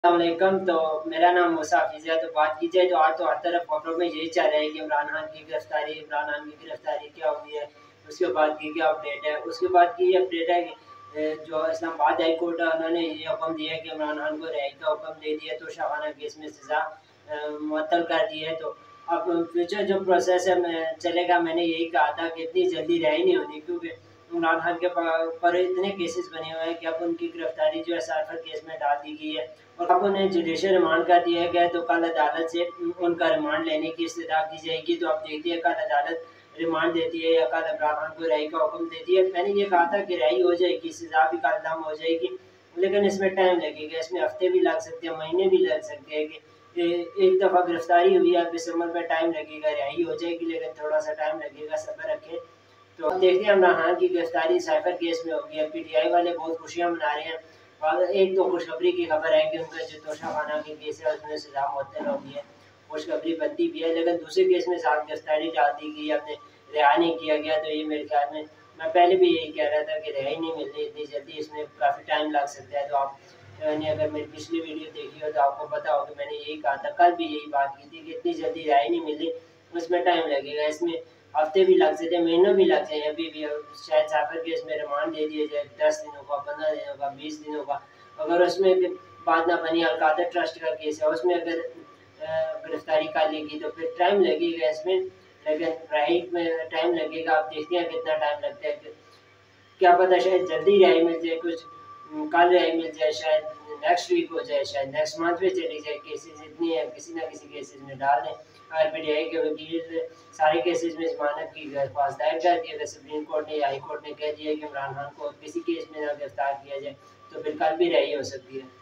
अस्सलामुअलैकुम। तो मेरा नाम मूसा हफीज़ है। तो बात की जाए तो आज तो हर तरफ खबरों में यही चल रहा है कि इमरान खान की गिरफ्तारी, क्या हुई है, उसके बाद की क्या अपडेट है। उसके बाद की ये अपडेट है कि जो इस्लामाबाद हाई कोर्ट है उन्होंने ये हुक्म दिया है कि इमरान खान को रिहाई का हुक्म दे दिया, तो शाहाना केस में सज़ा मुअत्तल कर दी है। तो अब फ्यूचर जो प्रोसेस है चलेगा, मैंने यही कहा था कि इतनी जल्दी रिहाई नहीं होनी, क्योंकि इमरान खान के पर इतने केसेस बने हुए हैं कि अब उनकी गिरफ्तारी जो है साइफर केस में डाल दी गई है और अब उन्हें जुडिशल रिमांड कर दिया गया है। तो कल अदालत से उनका रिमांड लेने की इस्तदा की जाएगी। तो अब देखते हैं कल अदालत रिमांड देती है या कल इमरान खान को रिहाई का हुक्म देती है। मैंने ये कहा था कि रिहाई हो जाएगी, सजा भी कल दम हो जाएगी, लेकिन इसमें टाइम लगेगा, इसमें हफ्ते भी लग सकते हैं, महीने भी लग सकते हैं। कि एक दफ़ा गिरफ्तारी हुई है, अब इस अमल में टाइम लगेगा, रिहाई हो जाएगी लेकिन थोड़ा सा टाइम लगेगा, सब्र रखें। तो अब देखते हैं इमरान खान की गिरफ्तारी साइफर केस में होगी। अब पीटीआई वाले बहुत खुशियां मना रहे हैं और एक तो खुशखबरी की खबर है कि उनका जो तोशाखाना के केस है उसमें सजा मुअत्तल हो गई है, खुशखबरी बनती भी है। लेकिन दूसरे केस में साथ गिरफ्तारी डाल दी गई, अपने रिहा नहीं किया गया। तो ये मेरे ख्याल में, मैं पहले भी यही कह रहा था कि रिहाई नहीं मिल रही इतनी जल्दी, इसमें काफ़ी टाइम लग सकता है। तो आपने अगर मेरी पिछली वीडियो देखी हो तो आपको पता हो कि मैंने यही कहा था, कल भी यही बात की थी कि इतनी जल्दी रिहाई नहीं मिली, उसमें टाइम लगेगा, इसमें हफ्ते भी लग सकते हैं, महीनों भी लग जाए। अभी भी शायद साइफर केस में रिमांड दे दिया जाए 10 दिनों का, 15 दिनों का, 20 दिनों का। अगर उसमें भी बात ना बनी, अलकादर ट्रस्ट का केस है, उसमें अगर गिरफ्तारी कर लेगी तो फिर टाइम लगेगा इसमें, लेकिन रिहाई में टाइम लगेगा। आप देखते हैं कितना टाइम लगता है। क्या पता शायद जल्दी रिहाई मिल जाए, कुछ कल रिहाई मिल जाए, शायद नेक्स्ट वीक हो जाए, शायद नेक्स्ट मंथ में चली जाए। केसेस इतनी है, किसी ना किसी केसेस में डाल दें। आरपीटीआई के वकील सारे केसेस में जमानत की दरख्वास्त दायर कर दी। अगर सुप्रीम कोर्ट ने या हाई कोर्ट ने कह दिया कि इमरान खान को किसी केस में ना गिरफ्तार किया जाए तो फिर कल भी रिहाई हो सकती है।